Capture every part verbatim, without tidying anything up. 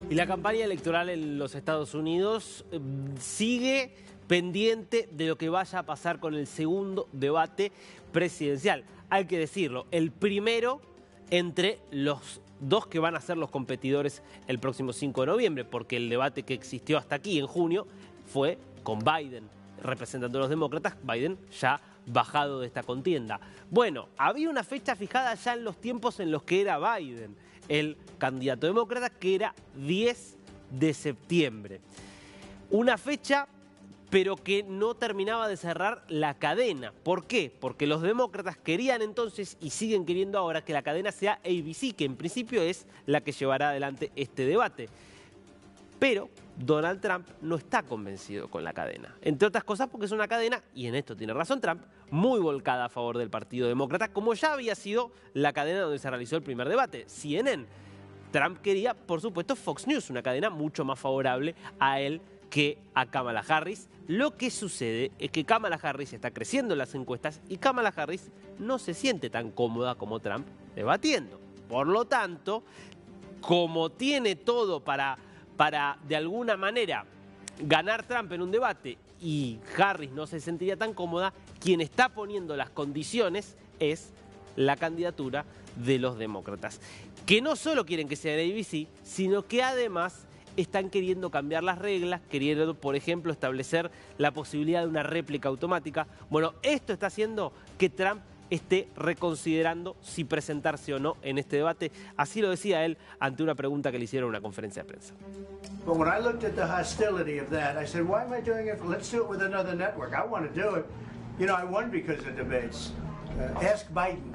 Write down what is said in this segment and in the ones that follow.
Y la campaña electoral en los Estados Unidos eh, sigue pendiente de lo que vaya a pasar con el segundo debate presidencial. Hay que decirlo, el primero entre los dos que van a ser los competidores el próximo cinco de noviembre, porque el debate que existió hasta aquí en junio fue con Biden, representando a los demócratas. Biden ya bajado de esta contienda. Bueno, había una fecha fijada ya en los tiempos en los que era Biden el candidato demócrata, que era diez de septiembre. Una fecha, pero que no terminaba de cerrar la cadena. ¿Por qué? Porque los demócratas querían entonces, y siguen queriendo ahora, que la cadena sea A B C, que en principio es la que llevará adelante este debate. Pero Donald Trump no está convencido con la cadena. Entre otras cosas porque es una cadena, y en esto tiene razón Trump, muy volcada a favor del Partido Demócrata, como ya había sido la cadena donde se realizó el primer debate, C N N. Trump quería, por supuesto, Fox News, una cadena mucho más favorable a él que a Kamala Harris. Lo que sucede es que Kamala Harris está creciendo en las encuestas y Kamala Harris no se siente tan cómoda como Trump debatiendo. Por lo tanto, como tiene todo para... para, de alguna manera, ganar Trump en un debate y Harris no se sentiría tan cómoda, quien está poniendo las condiciones es la candidatura de los demócratas, que no solo quieren que sea en A B C, sino que además están queriendo cambiar las reglas, queriendo, por ejemplo, establecer la posibilidad de una réplica automática. Bueno, esto está haciendo que Trump esté reconsiderando si presentarse o no en este debate. Así lo decía él ante una pregunta que le hicieron en una conferencia de prensa. But when I looked at the hostility of that, I said, why am I doing it? Let's do it with another network. I want to do it. You know, I won because of debates. Uh, ask Biden.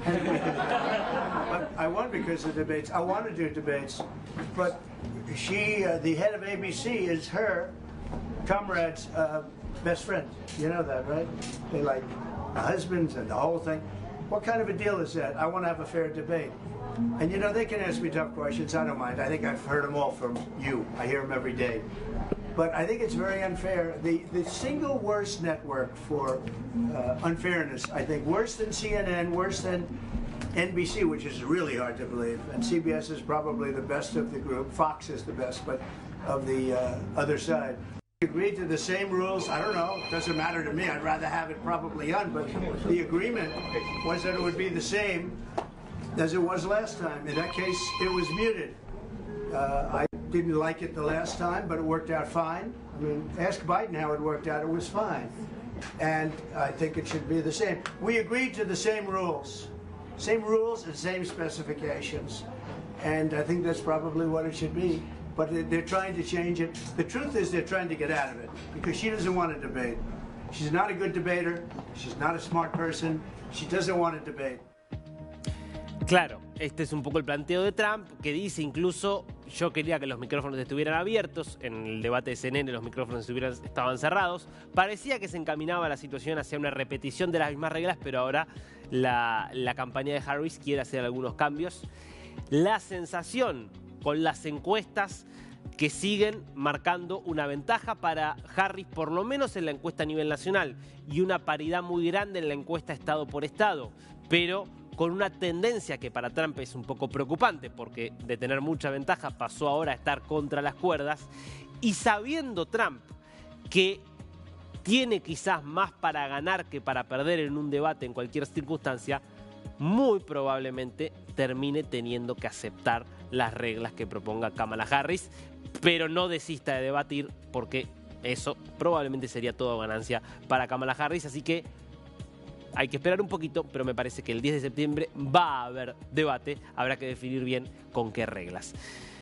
But I won because of debates. I want to do debates. But she, uh, the head of A B C, is her comrade's uh, best friend. You know that, right? They like husbands and the whole thing. What kind of a deal is that? I want to have a fair debate. And you know, they can ask me tough questions. I don't mind. I think I've heard them all from you. I hear them every day. But I think it's very unfair. The, the single worst network for uh, unfairness, I think, worse than C N N, worse than N B C, which is really hard to believe. And C B S is probably the best of the group. Fox is the best, but of the uh, other side. Agreed to the same rules. I don't know. It doesn't matter to me. I'd rather have it probably on. But the agreement was that it would be the same as it was last time. In that case, it was muted. Uh, I didn't like it the last time, but it worked out fine. I mean, ask Biden how it worked out. It was fine. And I think it should be the same. We agreed to the same rules. Same rules and same specifications. And I think that's probably what it should be. But they're trying to change it. The truth is they're trying to get out of it because she doesn't want to debate. She's not a good debater. She's not a smart person. She doesn't want to debate. Claro, este es un poco el planteo de Trump, que dice incluso, yo quería que los micrófonos estuvieran abiertos. En el debate de C N N los micrófonos estuvieran, estaban cerrados. Parecía que se encaminaba la situación hacia una repetición de las mismas reglas, pero ahora la, la campaña de Harris quiere hacer algunos cambios. La sensación con las encuestas que siguen marcando una ventaja para Harris, por lo menos en la encuesta a nivel nacional, y una paridad muy grande en la encuesta estado por estado, pero con una tendencia que para Trump es un poco preocupante, porque de tener mucha ventaja pasó ahora a estar contra las cuerdas, y sabiendo Trump que tiene quizás más para ganar que para perder en un debate en cualquier circunstancia, muy probablemente termine teniendo que aceptar las reglas que proponga Kamala Harris, pero no desista de debatir porque eso probablemente sería toda ganancia para Kamala Harris, así que hay que esperar un poquito, pero me parece que el diez de septiembre va a haber debate, habrá que definir bien con qué reglas.